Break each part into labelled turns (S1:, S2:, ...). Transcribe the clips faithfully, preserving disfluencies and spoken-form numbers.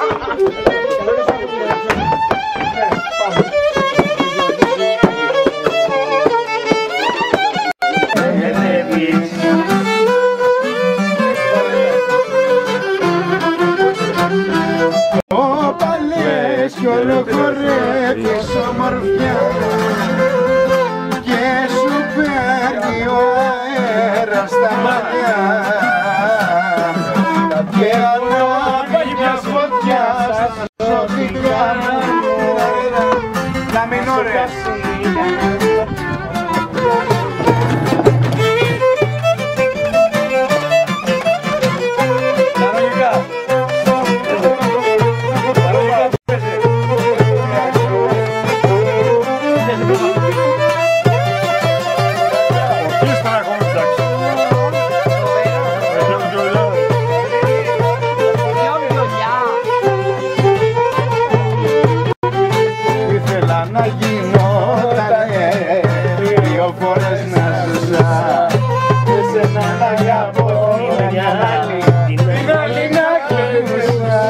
S1: Ολοκορεύεις ομορφιά και σου παίρνει ο αέρας στα μαλλιά και ανάβει μιας φωτιάς σωτικά να μην ωραίες. Να γινότανε δύο φορές να ζούσα και σε έναν αγαπώ την άλλη, την άλλη να κλείσα.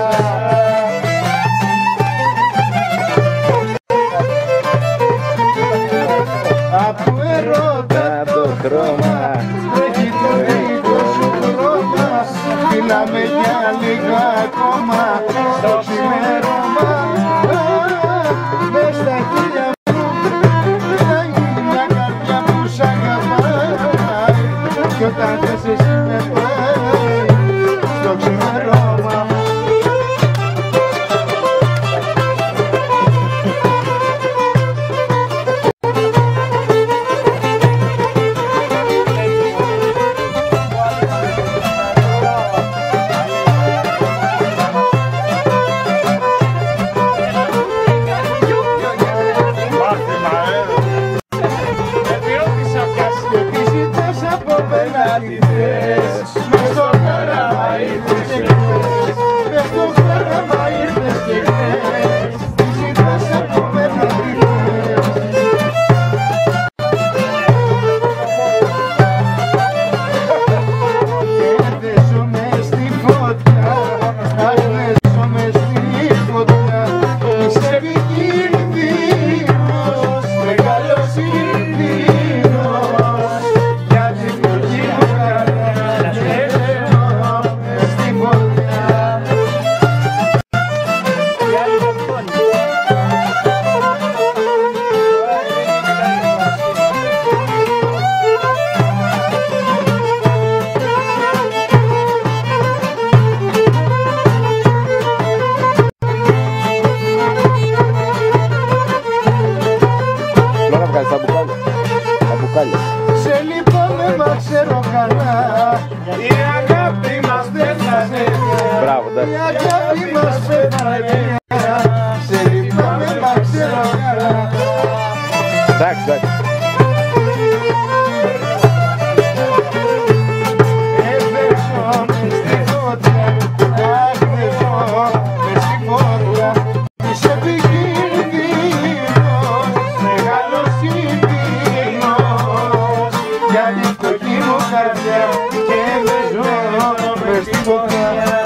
S1: Από ερώτα το χρώμα έχει το δικό σου χρώμα, μιλάμε για λίγο ακόμα στο ξημέρωμα. Κι όταν θες εσύ με πάει στο ξημέρωμα. Μες στο γράμμα ήρθες και χθες, μες στο γράμμα ήρθες και χθες, τι ζητάς από μένα τι θες. Και δέσω μες στη φωτιά, ας δέσω μες στη φωτιά, είσαι επικίνδυνος, μεγάλος κίνδυνος, γιατί το κύριο σε λυπάμαι μα ξέρω καλά, η αγάπη μας πέθανε. Μπράβο, η αγάπη μας πέθανε. Σε λυπάμαι μα ξέρω καλά. Εντάξει, εντάξει. Έβρεξω μες στη φωτιά, άκρεζω μες στη φωτιά, είσαι επικίνδυνος, μεγάλος κίνδυνος, γιατί το κύριο καρδιά και δεν ζω μες στη φωτιά.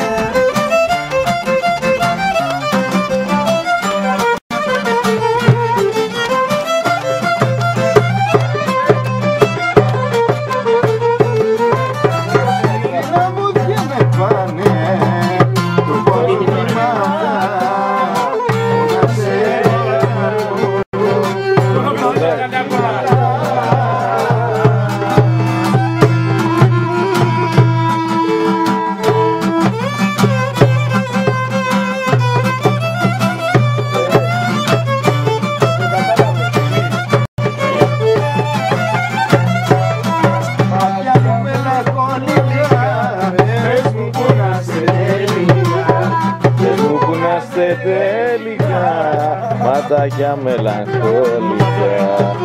S1: Τελικά, ματάκια μελαγχολικά.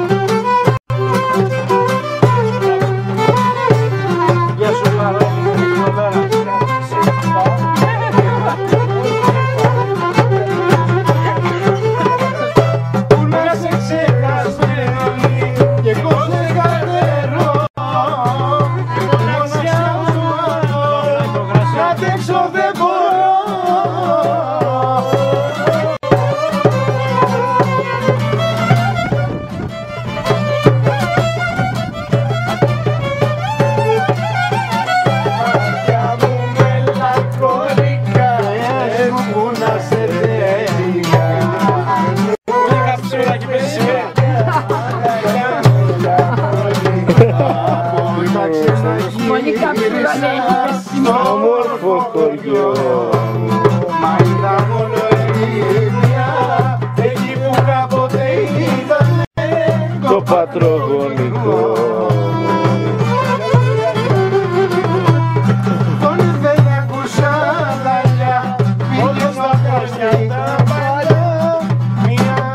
S1: Γεια σου Παρόμη, που να σε ξεχασμένη και εγώ σε κατέρω, μοναξιά μου να αντέξω δεν μπορώ.
S2: Πολύ καψούρα έχει
S1: στο όμορφο χωριό. Μα είδα μόνο ερήμια εκεί που κάποτε ήταν το πατρογονικό. Τον δεν ακούσα δαλιά, πήγε στα χάρια τα παλιά. Μια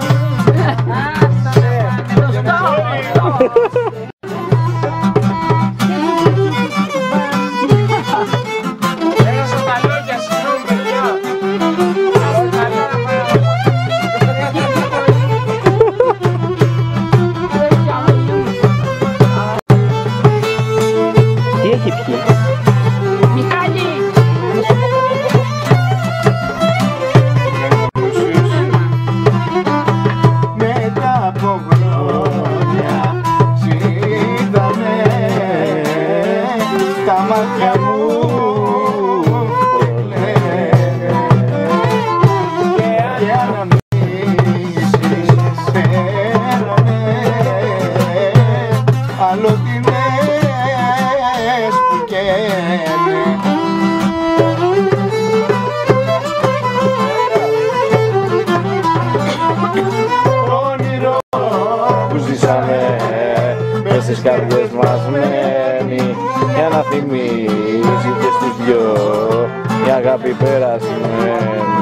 S1: μάτια μου και αναμνήσεις φέρανε αλλοτινές που καίνε. Όνειρο που ζήσαμε μες στις καρδιές μας μένει για να θυμίζει και στους δυο η αγάπη περασμένη.